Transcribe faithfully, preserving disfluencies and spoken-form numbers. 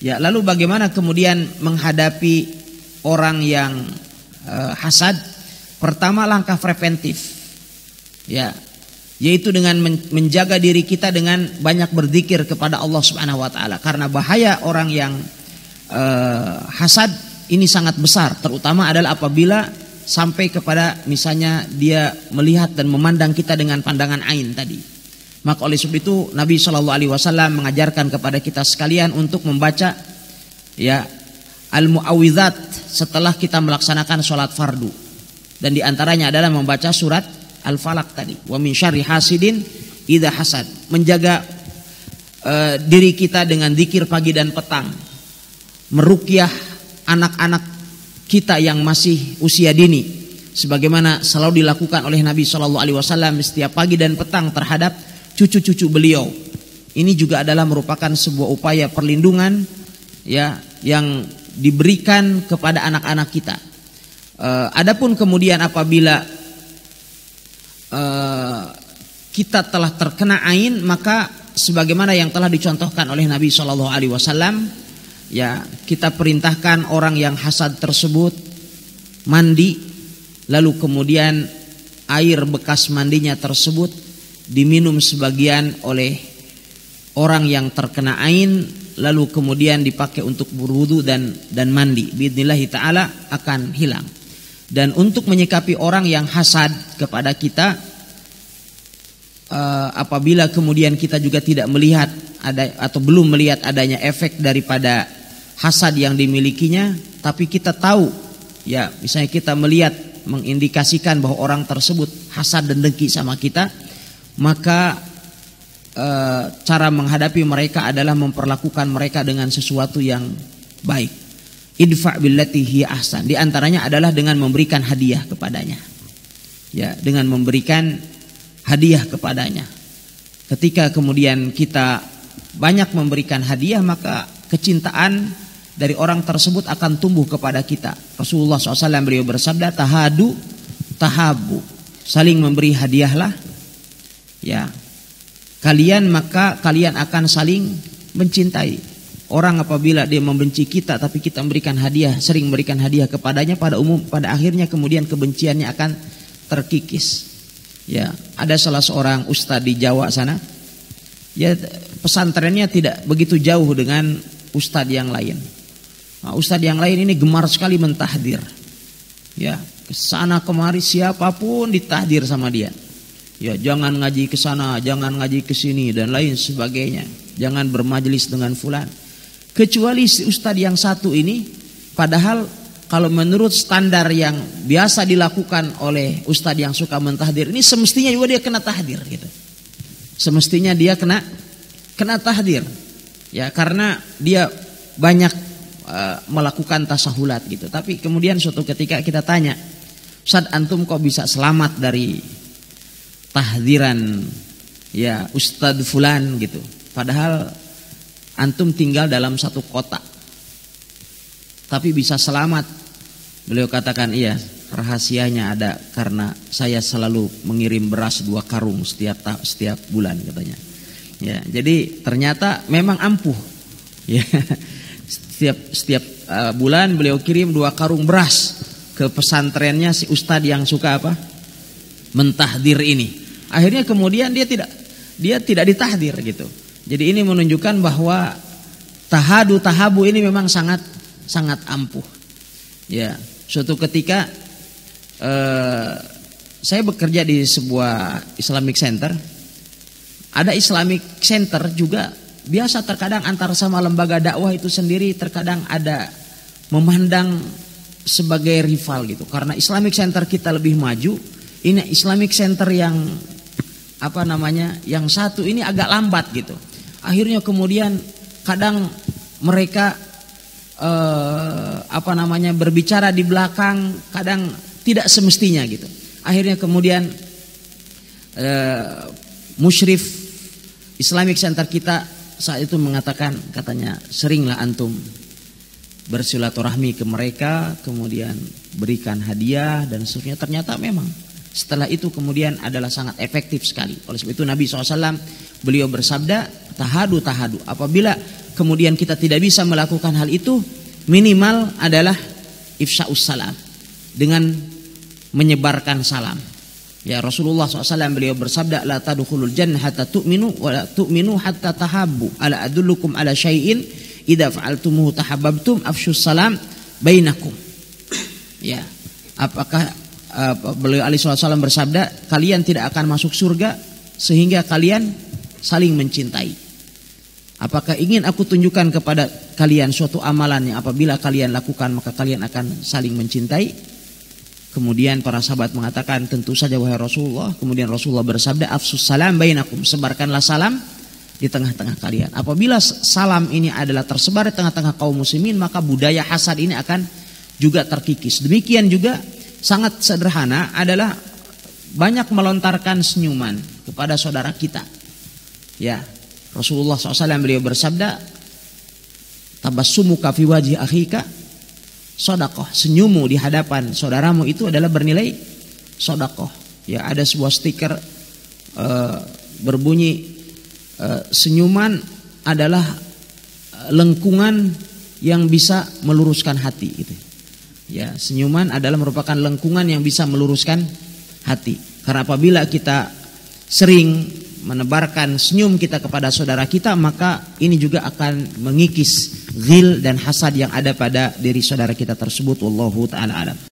Ya, lalu bagaimana kemudian menghadapi orang yang uh, hasad? Pertama, langkah preventif. Ya, yaitu dengan menjaga diri kita dengan banyak berzikir kepada Allah Subhanahu wa taala. Karena bahaya orang yang uh, hasad ini sangat besar, terutama adalah apabila sampai kepada misalnya dia melihat dan memandang kita dengan pandangan ain tadi. Maka oleh sebab itu Nabi shallallahu alaihi wasallam mengajarkan kepada kita sekalian untuk membaca ya al-mu'awwidzat setelah kita melaksanakan sholat fardu. Dan diantaranya adalah membaca surat Al-Falaq tadi. Wa min syarri hasidin idza hasad. Menjaga uh, diri kita dengan zikir pagi dan petang. Meruqyah anak-anak kita yang masih usia dini, sebagaimana selalu dilakukan oleh Nabi shallallahu alaihi wasallam setiap pagi dan petang terhadap cucu-cucu beliau. Ini juga adalah merupakan sebuah upaya perlindungan ya yang diberikan kepada anak-anak kita. Uh, adapun kemudian apabila uh, kita telah terkena ain, maka sebagaimana yang telah dicontohkan oleh Nabi shallallahu alaihi wasallam, ya kita perintahkan orang yang hasad tersebut mandi, lalu kemudian air bekas mandinya tersebut diminum sebagian oleh orang yang terkena ain, lalu kemudian dipakai untuk berwudu dan dan mandi. Biidznillah taala akan hilang. Dan untuk menyikapi orang yang hasad kepada kita, uh, apabila kemudian kita juga tidak melihat ada atau belum melihat adanya efek daripada hasad yang dimilikinya, tapi kita tahu ya misalnya kita melihat mengindikasikan bahwa orang tersebut hasad dan dengki sama kita, maka e, cara menghadapi mereka adalah memperlakukan mereka dengan sesuatu yang baik. Idfa' billati hiya ahsan. Di antaranya adalah dengan memberikan hadiah kepadanya. Ya, dengan memberikan hadiah kepadanya. Ketika kemudian kita banyak memberikan hadiah, maka kecintaan dari orang tersebut akan tumbuh kepada kita. Rasulullah shallallahu alaihi wasallam beliau bersabda, tahadu tahabu, saling memberi hadiahlah ya kalian, maka kalian akan saling mencintai. Orang apabila dia membenci kita tapi kita memberikan hadiah, sering memberikan hadiah kepadanya, pada umum pada akhirnya kemudian kebenciannya akan terkikis. Ya, ada salah seorang ustadz di Jawa sana, ya pesantrennya tidak begitu jauh dengan ustadz yang lain. Nah, ustadz yang lain ini gemar sekali mentahdir. Ya, kesana kemari siapapun ditahdir sama dia. Ya, jangan ngaji ke sana, jangan ngaji ke sini dan lain sebagainya. Jangan bermajelis dengan fulan. Kecuali si ustadz yang satu ini, padahal kalau menurut standar yang biasa dilakukan oleh ustadz yang suka mentahdir ini, semestinya juga dia kena tahdir gitu. Semestinya dia kena kena tahdir. Ya, karena dia banyak uh, melakukan tasahulat gitu. Tapi kemudian suatu ketika kita tanya, Ustaz, antum kok bisa selamat dari tahdiran ya Ustadz fulan gitu, padahal antum tinggal dalam satu kota tapi bisa selamat? Beliau katakan, iya, rahasianya ada karena saya selalu mengirim beras dua karung setiap setiap bulan katanya. Ya, jadi ternyata memang ampuh. Ya, setiap setiap uh, bulan beliau kirim dua karung beras ke pesantrennya si ustadz yang suka apa? Mentahdir ini. Akhirnya kemudian dia tidak dia tidak ditahdir gitu. Jadi ini menunjukkan bahwa tahadu tahabu ini memang sangat sangat ampuh. Ya, suatu ketika uh, saya bekerja di sebuah Islamic Center. Ada Islamic Center juga biasa terkadang antar sama lembaga dakwah itu sendiri terkadang ada memandang sebagai rival gitu. Karena Islamic Center kita lebih maju, ini Islamic Center yang apa namanya, yang satu ini agak lambat gitu. Akhirnya kemudian kadang mereka eh, apa namanya berbicara di belakang, kadang tidak semestinya gitu. Akhirnya kemudian eh, musyrif Islamic Center kita saat itu mengatakan, katanya, seringlah antum bersilaturahmi ke mereka, kemudian berikan hadiah dan seterusnya. Ternyata memang setelah itu kemudian adalah sangat efektif sekali. Oleh sebab itu Nabi shallallahu alaihi wasallam beliau bersabda, tahadu tahadu. Apabila kemudian kita tidak bisa melakukan hal itu, minimal adalah ifsya'us salam, dengan menyebarkan salam. Ya, Rasulullah shallallahu alaihi wasallam beliau bersabda, la tadkhulul jannah hatta tu'minu wa la tu'minu hatta tahabbu, ala adullukum ala syai'in idza fa'altumuhu tahabbabtum afsyus salam bainakum. Ya, apakah uh, beliau alaihi wasallam bersabda, kalian tidak akan masuk surga sehingga kalian saling mencintai. Apakah ingin aku tunjukkan kepada kalian suatu amalan yang apabila kalian lakukan maka kalian akan saling mencintai? Kemudian para sahabat mengatakan, tentu saja wahai Rasulullah. Kemudian Rasulullah bersabda, afsus salam bainakum, sebarkanlah salam di tengah-tengah kalian. Apabila salam ini adalah tersebar di tengah-tengah kaum muslimin, maka budaya hasad ini akan juga terkikis. Demikian juga sangat sederhana adalah banyak melontarkan senyuman kepada saudara kita. Ya, Rasulullah shallallahu alaihi wasallam beliau bersabda, tabassumuka fi wajhi akhika sodakoh, senyummu di hadapan saudaramu itu adalah bernilai sodakoh. Ya, ada sebuah stiker uh, berbunyi uh, senyuman adalah lengkungan yang bisa meluruskan hati. Gitu. Ya, senyuman adalah merupakan lengkungan yang bisa meluruskan hati. Karena apabila kita sering menebarkan senyum kita kepada saudara kita, maka ini juga akan mengikis ghil dan hasad yang ada pada diri saudara kita tersebut. Wallahu ta'ala alam.